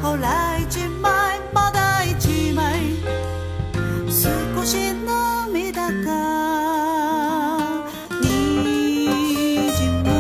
ほら一枚まだ一枚少し涙がにじむ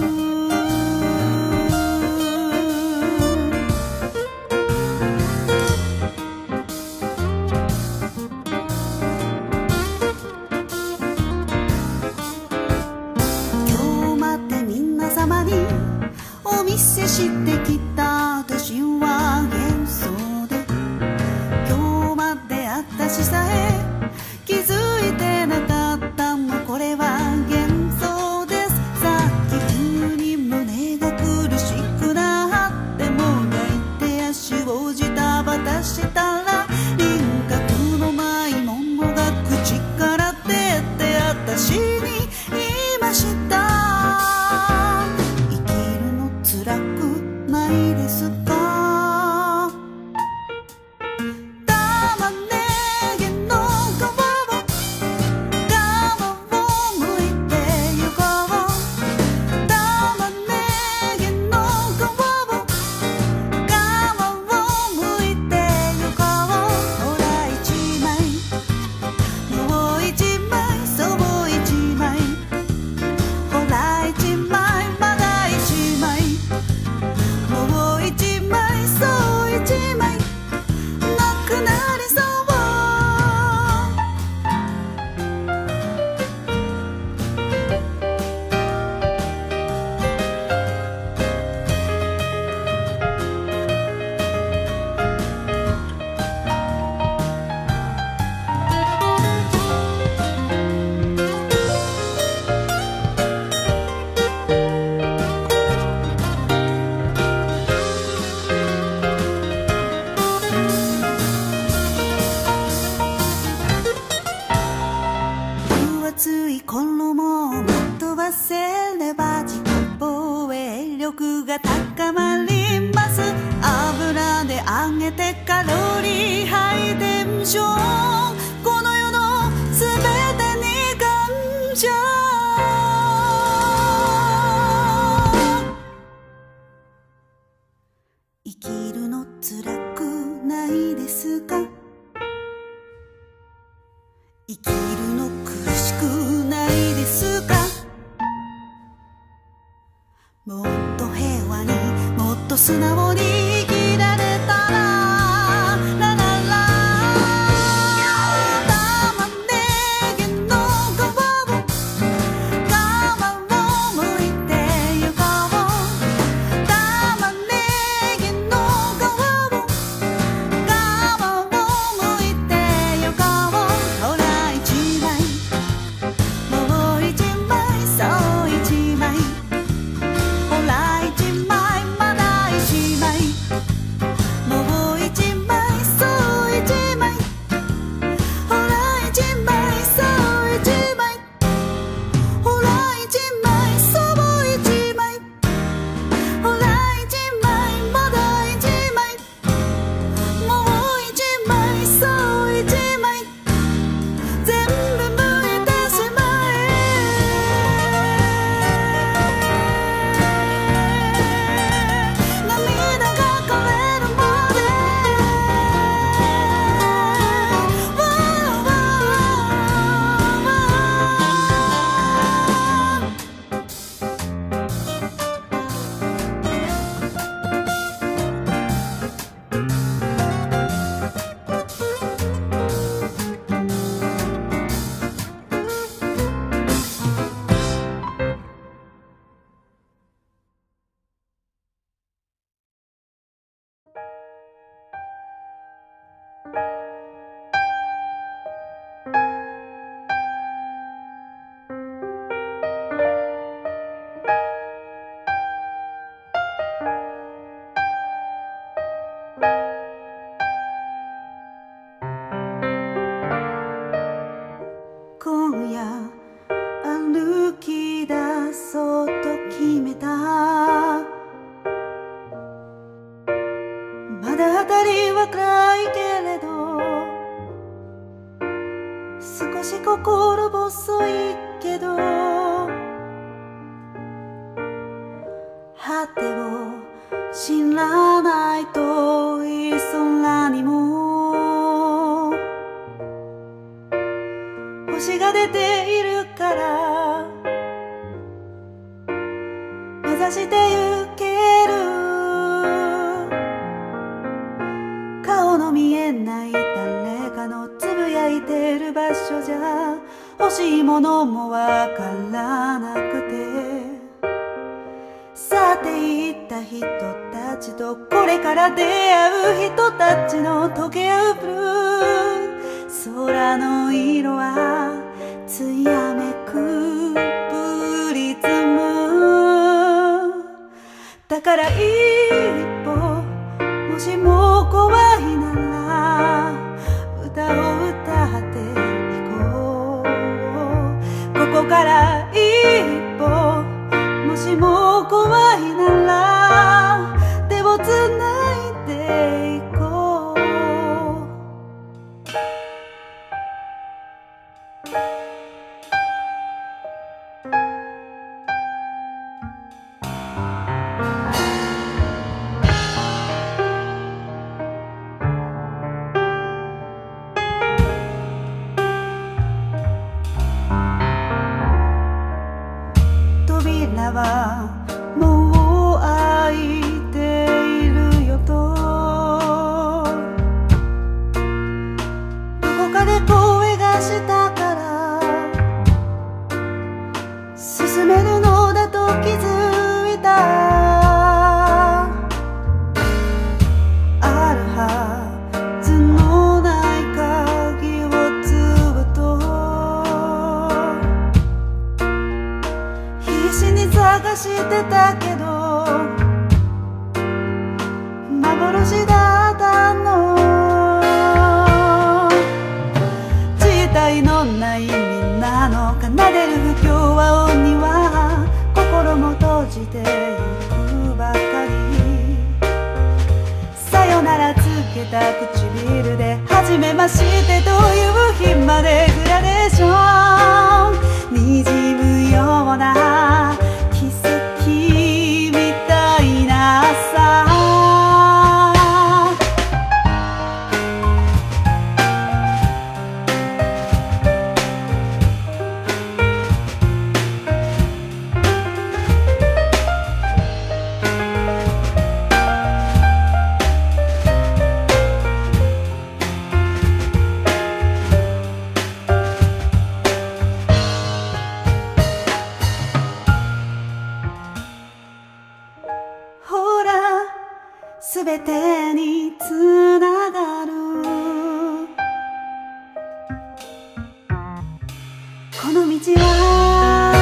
今日まで皆様にお見せしてきた私は幻想で今日まで私さえ気づいてなかったもうこれは幻想です。さっき急に胸が苦しくなってもがいて足をジタバタしたら輪郭のないものが口から出て私に言いました。辛くないですか？玉ねぎの皮を向いてゆこう。玉ねぎの皮を向いてゆこう。ほら一枚もう一枚そう一枚ほら一枚まだ一枚もう一枚そう一枚なくなりそう。分厚い衣をまとわせれば自己防衛力が高まります。油で揚げてカロリーハイテンションこの世の全てに感謝。生きるの辛くないですか？生きるの苦しくないですか？もっと平和にもっと素直に生きられたらラララ玉ねぎの皮を向いてゆこう。玉ねぎの皮を向いてゆこう。ほら一枚もう一枚そう一枚ほら一枚まだ一枚もう一枚そう一枚ほら一枚そう一枚ほら一枚そう一枚ほら一枚まだ一枚もう一枚そう一枚全部剥いてしまえ。涙が枯れるまで今夜歩き出そうと決めた。まだ明かりは暗いけれど少し心細いけど果てを知らないと欲しいものもわからなくて、去っていった人たちとこれから出会う人たちの溶け合うブルー、空の色は艶めくプリズムだから、一歩もしも怖いなら歌を歌っていこう。ここから一歩もしも怖いなら手をつないでいこう。扉はもう開いているよと、どこかで声がしたから進めるのだと気づいた。あるはずのない鍵をずっと必死に探してたけど幻だったの。自体のないみんなの奏でる不協和音には心も閉じていくばかり。さよならつけた唇で初めましてという日までグラデーションにじむような奇跡みたいな朝。すべてにつながるこの道は、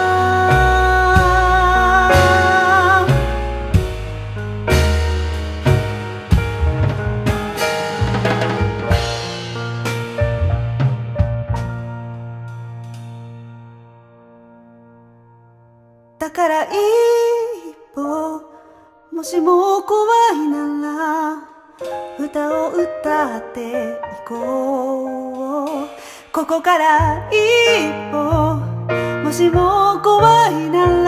だから一歩もしも怖いなら歌を歌っていこう。ここから一歩もしも怖いなら